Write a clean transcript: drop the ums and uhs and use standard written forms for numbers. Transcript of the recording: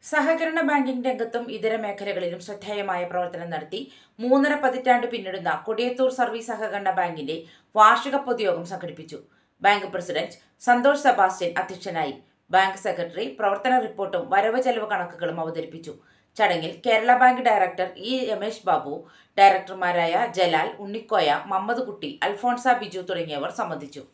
സഹകരണ ബാങ്കിംഗ് രംഗത്തും ഇതര മേഖലകളിലും ശ്രദ്ധേയമായ പ്രവർത്തനം നടത്തി 3.5 പതിറ്റാണ്ട് പിന്നിടുന്ന കൊടിയത്തൂർ സർവീസ് സഹകരണ ബാങ്കിന്റെ വാർഷിക പൊതുയോഗം സംഘടിപ്പിച്ചു. ബാങ്ക് പ്രസിഡന്റ് സന്തോഷ് സെബാസ്റ്റ്യൻ അധ്യക്ഷനായി. ബാങ്ക് സെക്രട്ടറി പ്രവർത്തന റിപ്പോർട്ടും വരവ് ചെലവ് കണക്കുകളും അവതരിപ്പിച്ചു. ചടങ്ങിൽ കേരള ബാങ്ക് ഡയറക്ടർ രമേശ് ബാബു, ഡയറക്ടർമാരായ ജലാൽ, ഉണ്ണിക്കോയ, മമ്മദ് കുട്ടി, അൽഫോൺസ ബിജു തുടങ്ങിയവർ സംബന്ധിച്ചു.